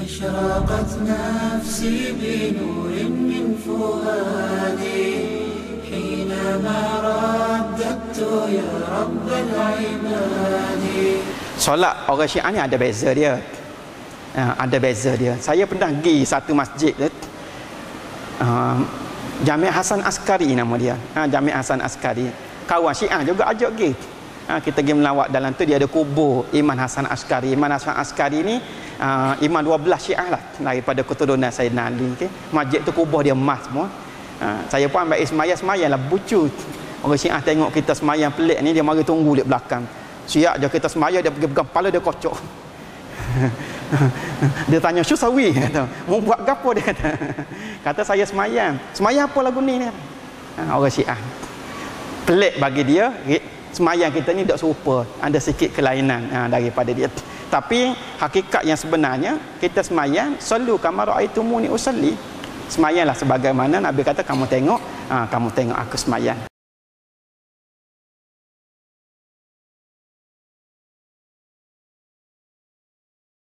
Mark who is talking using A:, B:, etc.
A: أشرقت نفسي بنور من فؤادي حينما رددت يا رب العباد.
B: Solat orang Syiah ni ada beza dia. Ada beza dia. Saya pernah pergi satu masjid Jami' Hasan Askari nama dia. Jami' Hasan Askari. Kawan Syiah juga ajak pergi. Kita pergi melawat dalam tu, dia ada kubur Iman Hasan Askari. Iman Hasan Askari ni imam 12 Syiah lah daripada keturunan Sayyidina Ali. Okay? Masjid tu kubur dia emas semua. Saya pun ambil semayang lah bucut. Orang Syiah tengok kita semayang pelik ni, dia mari tunggu di belakang. Siap je kita semayang, dia pergi pegang kepala dia kocok. Dia tanya Syusawi, kata, mau buat gapo, dia kata. Kata saya semayang. Semayang apa lagu ni? Orang Syiah. Pelik bagi dia, semayang kita ni tak serupa, ada sikit kelainan daripada dia. Tapi hakikat yang sebenarnya kita semayang sallu kama raaitumuni usalli. Semayanglah sebagaimana Nabi kata kamu tengok aku semayang.